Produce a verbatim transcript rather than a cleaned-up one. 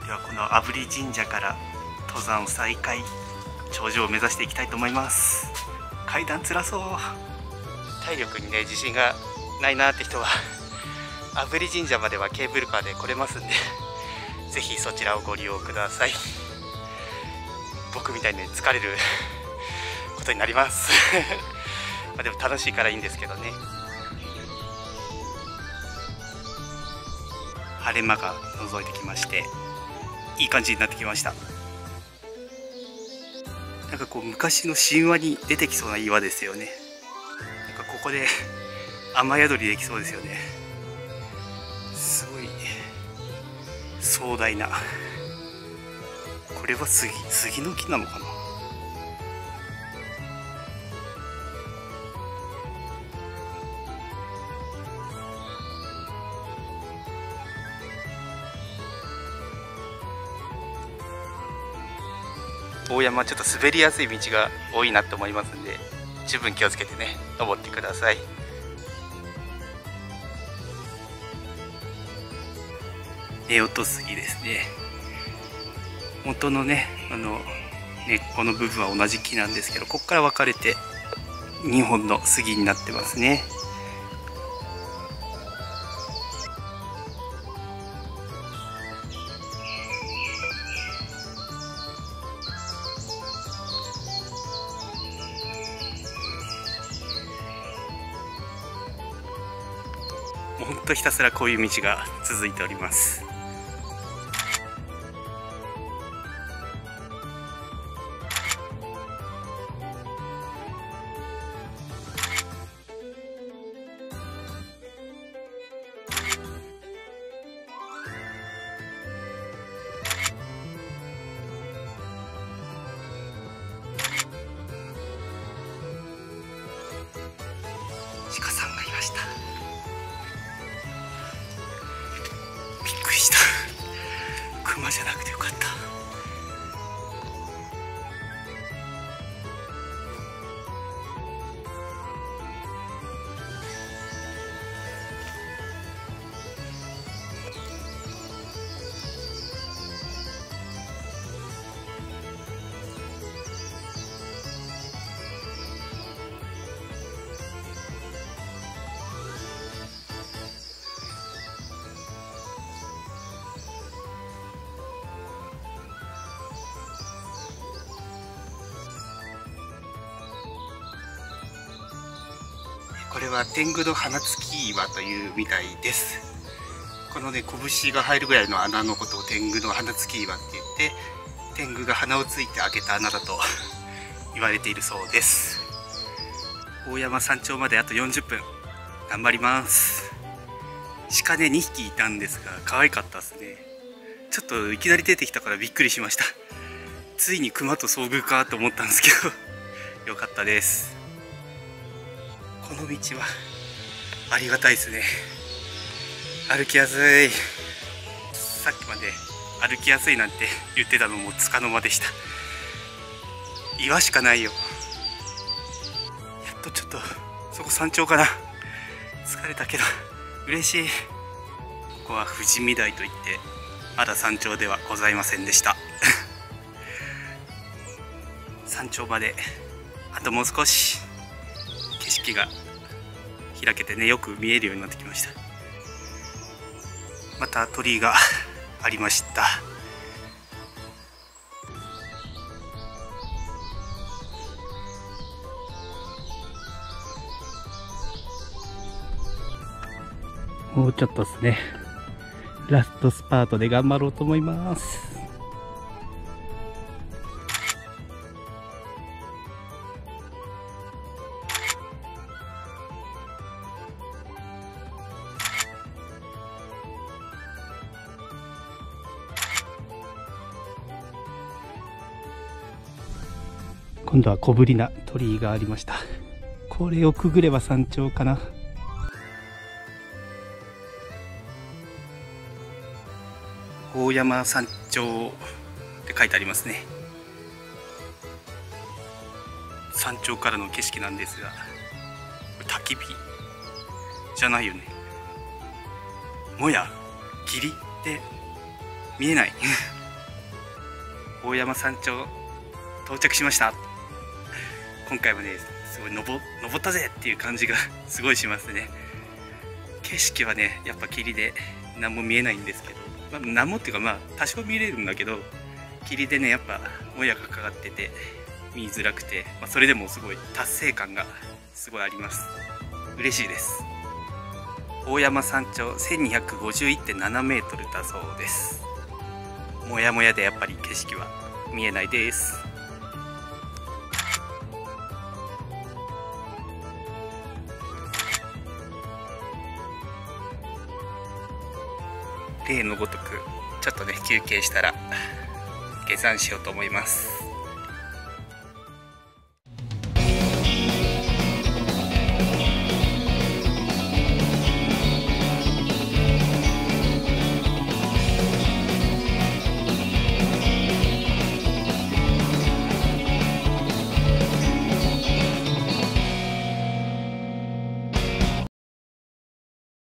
ではこの阿夫利神社から登山再開、頂上を目指していきたいと思います。階段辛そう。体力にね自信がないなって人は阿夫利神社まではケーブルカーで来れますんで、ぜひそちらをご利用ください。僕みたいに、ね、疲れることになりますまあでも楽しいからいいんですけどね。晴れ間が覗いてきまして、いい感じになってきました。なんかこう昔の神話に出てきそうな岩ですよね。なんかここで雨宿りできそうですよね。すごい壮大な。これは杉、杉の木なのかな。大山はちょっと滑りやすい道が多いなと思いますんで、十分気をつけてね登ってください。夫婦杉ですね。元のねあの根っこの部分は同じ木なんですけど、ここから分かれてにほんの杉になってますね。もうほんとひたすらこういう道が続いております。鹿さんがいました。びっくりした。クマじゃなくてよかった。これは天狗の花月岩というみたいです。このね拳が入るぐらいの穴のことを天狗の花月岩って言って、天狗が鼻をついて開けた穴だと言われているそうです。大山山頂まであとよんじゅっぷん、頑張ります。鹿ねにひきいたんですが可愛かったですね。ちょっといきなり出てきたからびっくりしました。ついに熊と遭遇かと思ったんですけどよかったです。この道はありがたいですね。歩きやすい。さっきまで歩きやすいなんて言ってたのもつかの間でした。岩しかないよ。やっとちょっとそこ山頂かな。疲れたけど嬉しい。ここは富士見台といってまだ山頂ではございませんでした山頂まであともう少し。景色が開けてねよく見えるようになってきました。また鳥居がありました。もうちょっとですね。ラストスパートで頑張ろうと思います。今度は小ぶりな鳥居がありました。これをくぐれば山頂かな。大山山頂って書いてありますね。山頂からの景色なんですが、これ焚き火じゃないよね。もや霧って見えない大山山頂到着しました。今回もねすごい登登ったぜっていう感じがすごいしますね。景色はねやっぱ霧で何も見えないんですけど、まあ、何もっていうかまあ多少見れるんだけど、霧でねやっぱもやがかかってて見づらくて、まあ、それでもすごい達成感がすごいあります。嬉しいです。大山山頂 せんにひゃくごじゅういってんななメートルだそうです。もやもやでやっぱり景色は見えないです。例のごとくちょっとね休憩したら下山しようと思います。